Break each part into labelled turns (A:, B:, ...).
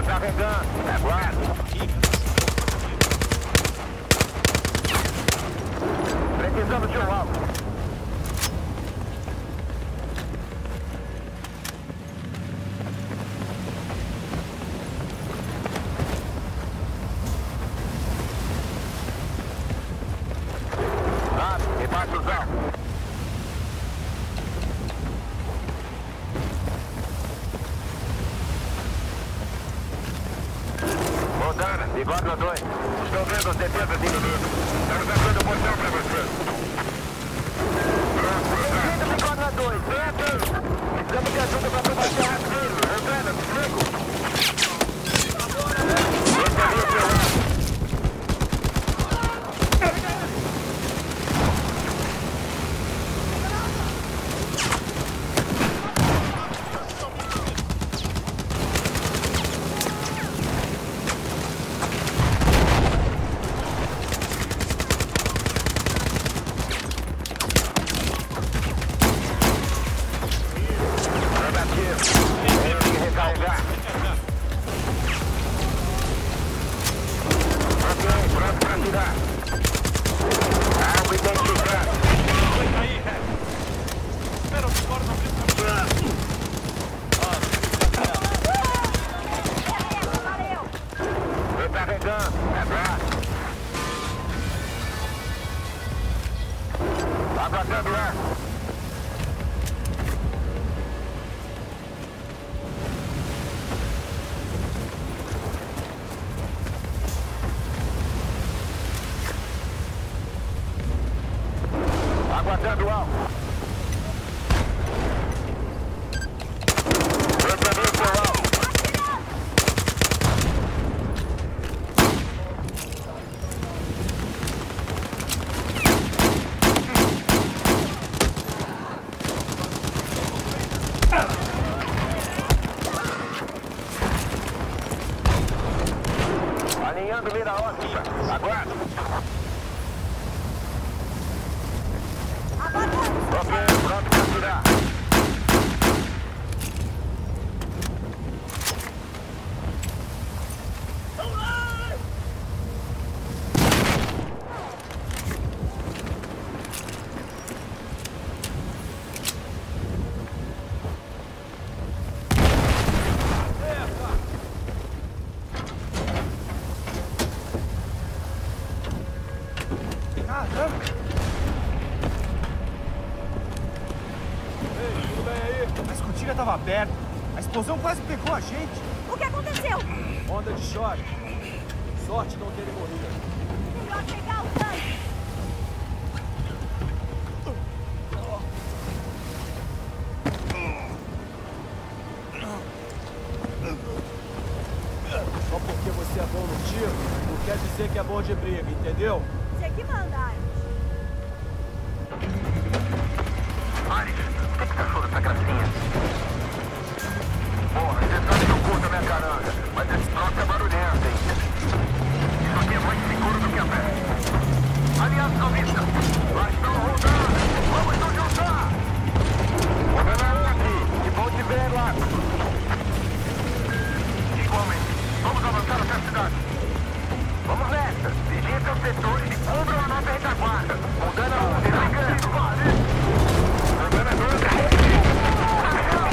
A: Tô carregando. Aguarde. Precisamos de um alvo. Bigode 2. Estou vendo as defesas inimigos. Estamos dando posição para você. Bem-vindo, Bigode 2. Vem aqui. Precisamos de ajuda para combater arqueiros. Antena, comigo. Esse ali é o seu lado. Aguardando ar. Aguardando alvo. Recebendo seu alvo. Alinhando mira ótica. Aguardo. Ok, pronto para tirar.
B: A escotilha estava aberta. A explosão quase pegou a gente.
C: O que aconteceu?
B: Onda de choque. Sorte não terem morrido.
C: Melhor pegar o tanque.
B: Só porque você é bom no tiro, não quer dizer que é bom de briga, entendeu?
C: Você que manda, Ares.
A: Ares, o que você achou dessa gracinha? Porra, você sabe que eu curto a minha caranga, mas esse troço é barulhento, hein? Isso aqui é mais seguro do que a pé. Aliás, calvista, lá estão rodando. Vamos nos juntar. Governador aqui, que bom te ver lá. Igualmente, vamos avançar até a cidade. Vamos nessa, vigiem seus setores e cubram a nossa retaguarda. Montana 1, desligando. Governador,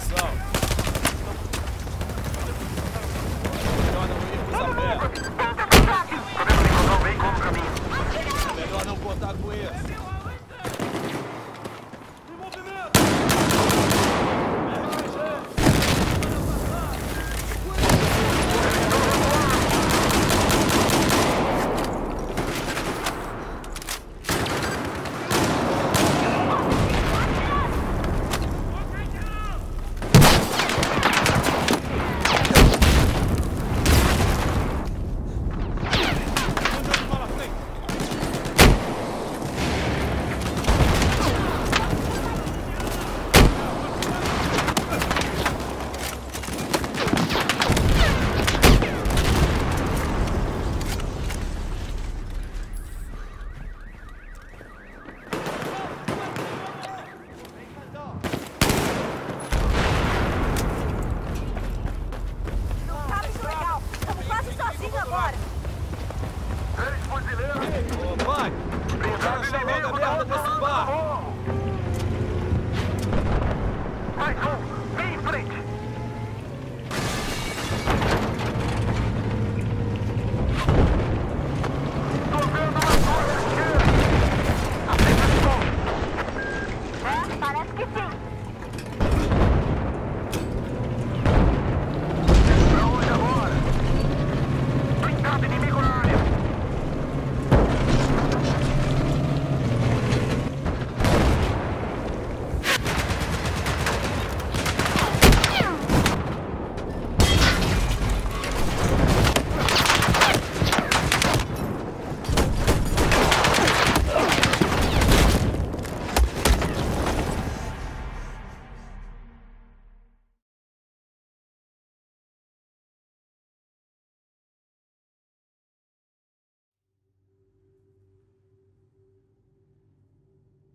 B: movimentação. Melhor não irmos a pé.
A: Sabemos encontrar um veículo no caminho.
B: Melhor não contar com isso.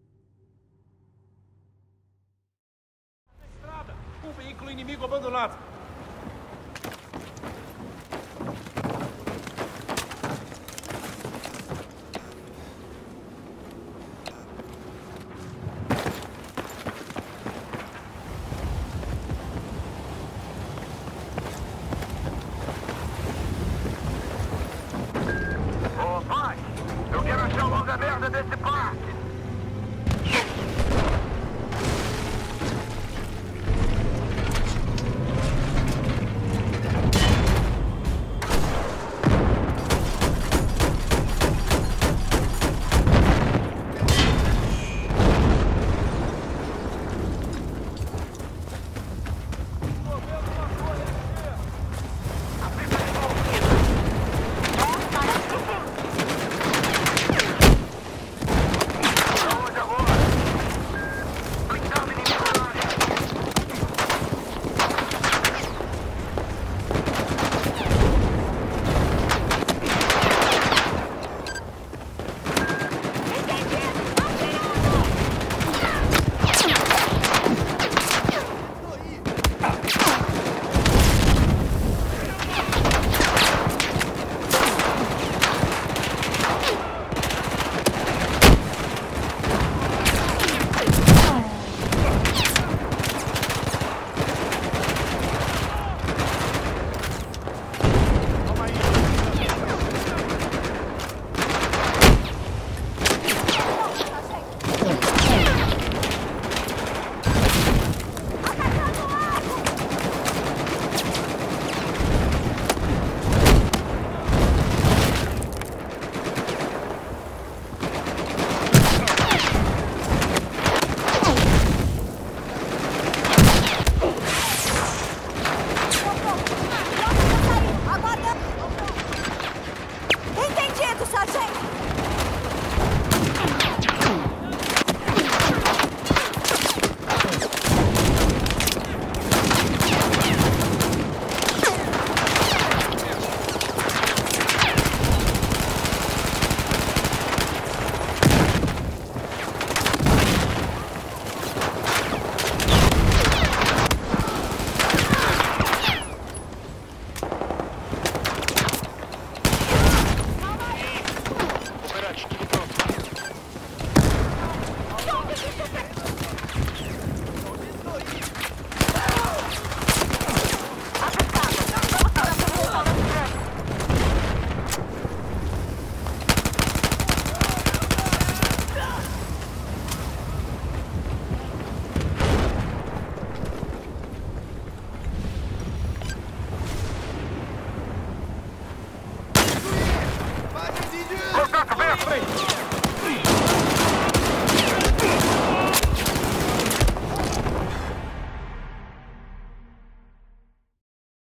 D: Um veículo inimigo abandonado.